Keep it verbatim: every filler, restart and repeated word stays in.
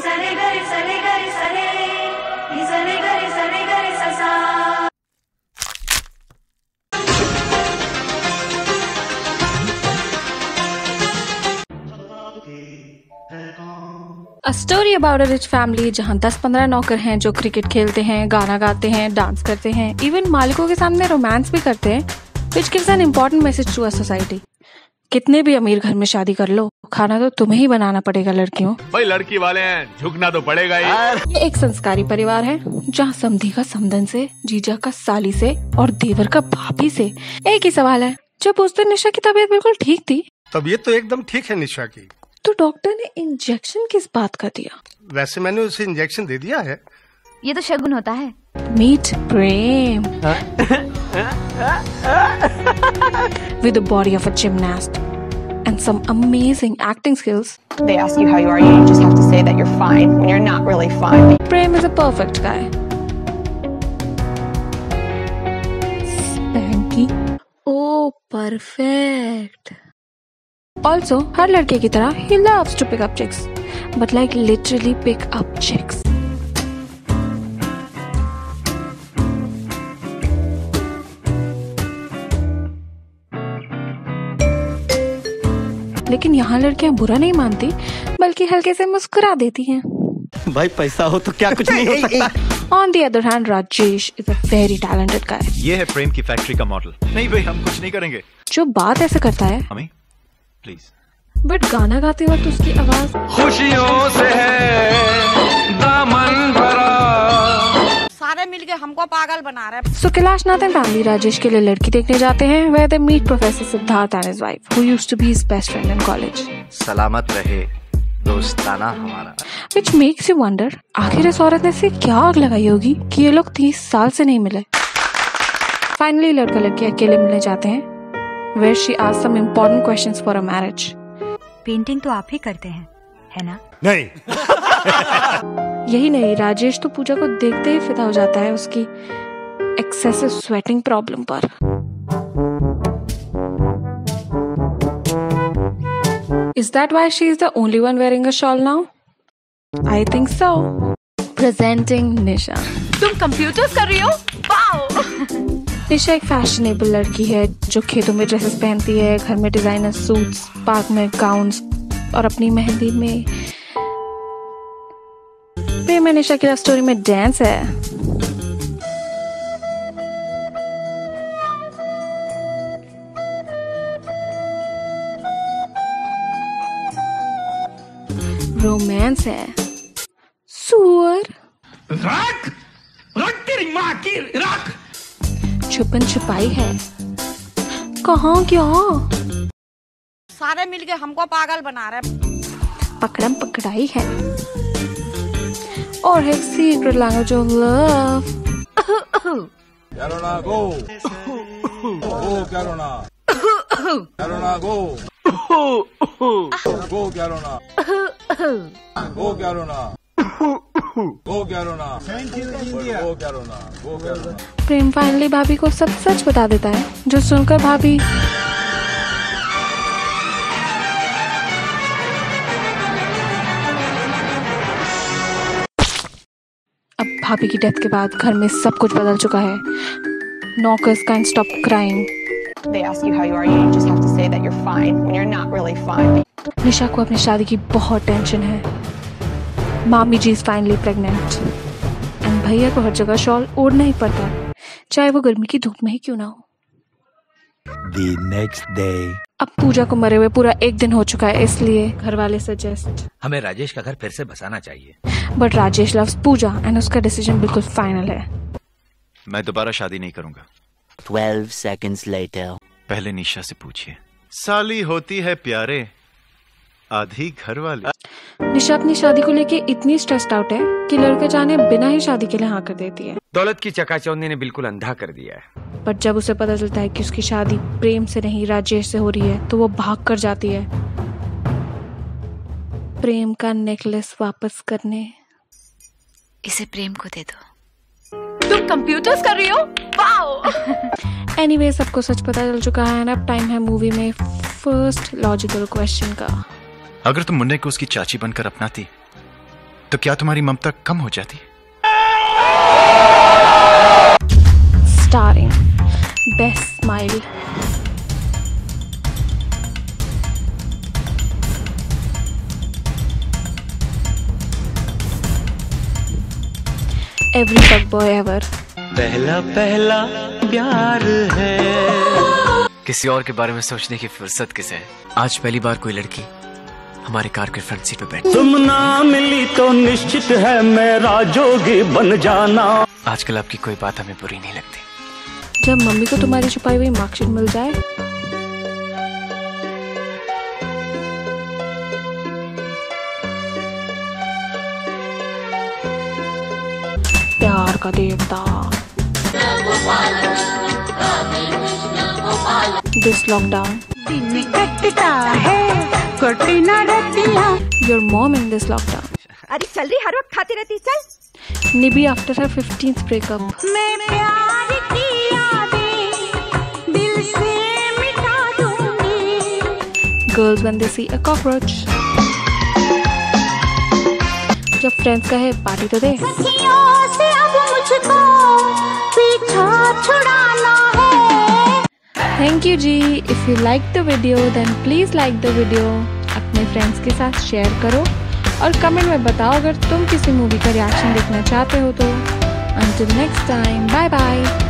सरे गरे सरे गरे सरे नी सरे गरे सरे गरे ससा। A story about a rich family जहाँ दस पंद्रह नौकर हैं जो क्रिकेट खेलते हैं, गाना गाते हैं, डांस करते हैं, इवन मालिकों के सामने रोमांस भी करते हैं, which gives an important message to a society. कितने भी अमीर घर में शादी कर लो, खाना तो तुम्हें ही बनाना पड़ेगा लड़कियों। भाई लड़की वाले हैं, झुकना तो पड़ेगा ही। ये एक संस्कारी परिवार है जहाँ समधी का समधन से, जीजा का साली से और देवर का भाभी से। एक ही सवाल है, जब उस दिन निशा की तबीयत बिल्कुल ठीक थी, तबीयत तो एकदम ठीक है निशा की, तो डॉक्टर ने इंजेक्शन किस बात का दिया? वैसे मैंने उसे इंजेक्शन दे दिया है। ये तो शगुन होता है। Meet Prem with the body of a gymnast and some amazing acting skills. They ask you how you are, you just have to say that you're fine when you're not really fine. Prem is a perfect guy. Spanky. Oh, perfect. Also, हर लड़के की तरह he loves to pick up chicks, but like literally pick up chicks. लेकिन यहाँ लड़कियाँ बुरा नहीं मानती, बल्कि हल्के से मुस्कुरा देती हैं। भाई पैसा हो तो क्या कुछ नहीं हो सकता। On the other hand, Rajesh is a very talented guy. ये है प्रेम की फैक्ट्री का मॉडल। नहीं भाई, हम कुछ नहीं करेंगे। जो बात ऐसे करता है, हमें प्लीज, बट गाना गाते वक्त उसकी आवाज खुशियों से है दामन भरा, सारे मिलके हमको पागल बना रहे हैं। So Kailash Nath and family Rajesh के लिए लड़की देखने जाते हैं, where they meet Professor Siddharth and his wife, who used to be his best friend in college. सलामत रहे दोस्ताना हमारा। Which makes you wonder, आखिर इस औरत ने से क्या आग लगाई होगी कि ये लोग तीस साल से नहीं मिले। Finally लड़का लड़की अकेले मिलने जाते हैं, where she asks some important questions for a marriage. Painting तो आप ही करते हैं, है ना? नहीं। यही नहीं, राजेश तो पूजा को देखते ही फिदा हो जाता है उसकी एक्सेसिव स्वेटिंग प्रॉब्लम पर। Is that why she is the only one wearing a shawl now? I think so. Presenting Nisha. तुम कंप्यूटर्स कर रही हो? वाओ! निशा एक फैशनेबल लड़की है जो खेतों में ड्रेसेस पहनती है, घर में डिजाइनर सूट्स, पार्क में गाउन्स और अपनी मेहंदी में। प्रेम में निशा की लव स्टोरी में डांस है। रोमांस है। सुअर रख रख तेरी माँ की रख। छुपन छुपाई है। कहाँ क्या? सारे मिलके हमको पागल बना रहे हैं। पकड़म पकड़ाई है और एक secret language of love. Corona go go corona corona go go corona go corona go corona go corona go corona. Prem finally भाभी को सब सच बता देता है, जो सुनकर भाभी अब भाभी की डेथ के बाद घर में सब कुछ बदल चुका है। Knockers can't stop crying. They ask you how you are, you just have to say that you're fine when you're not really fine. निशा को अपनी शादी की बहुत टेंशन है। मामी जी is finally pregnant. And भैया को हर जगह शॉल ओढ़ना ही पड़ता है, चाहे वो गर्मी की धूप में ही क्यों ना हो। The next day. अब पूजा को मरे हुए पूरा एक दिन हो चुका है, इसलिए घर वाले सजेस्ट हमें राजेश का घर फिर से बसाना चाहिए। But Rajesh loves Pooja and उसका डिसीजन बिल्कुल फाइनल है। मैं दोबारा शादी नहीं करूंगा। Twelve seconds later. पहले निशा से पूछिए, साली होती है प्यारे आधी घर वाली। निशा अपनी शादी को लेके इतनी स्ट्रेस्ड आउट है कि लड़का जाने बिना ही शादी के लिए हाँ कर देती है। दौलत की चकाचौंधी ने बिल्कुल अंधा कर दिया है। बट जब उसे पता चलता है कि उसकी शादी प्रेम से नहीं राजेश से हो रही है, तो वो भाग कर जाती है प्रेम का नेकलेस वापस करने। इसे प्रेम को दे दो। तुम कंप्यूटर्स कर रही हो? वाओ! एनीवे, सबको सच पता चल चुका है, अब टाइम है मूवी में फर्स्ट लॉजिकल क्वेश्चन का। अगर तुम मुन्ने को उसकी चाची बनकर अपनाती तो क्या तुम्हारी ममता कम हो जाती? Starring Best Smile. Every fuckboy ever. पहला पहला प्यार है। किसी और के बारे में सोचने की फुर्सत किसे है? आज पहली बार कोई लड़की हमारे कार के फ्रंट सीट पे बैठी। तुम ना मिली तो निश्चित है मेरा जोगी बन जाना। आजकल आपकी कोई बात हमें बुरी नहीं लगती। जब मम्मी को तुम्हारी छुपाई हुई मार्कशीट मिल जाए, प्यार का देवता। This lockdown, दिन कटता है कटना Ratia. your mom in this lockdown. अरे चल रही हर वक्त खाती रहती चल। Nibby after her fifteenth breakup. मैं प्यार की यादें दिल से मिटा दूंगी। Girls when they see a cockroach. जब फ्रेंड्स कहे पार्टी तो दे। सखियों से अब मुझको पीछा छुड़ाना है। Thank you जी। If you like the video then please like the video. अपने फ्रेंड्स के साथ शेयर करो और कमेंट में बताओ अगर तुम किसी मूवी का रिएक्शन देखना चाहते हो तो। Until next time, bye bye.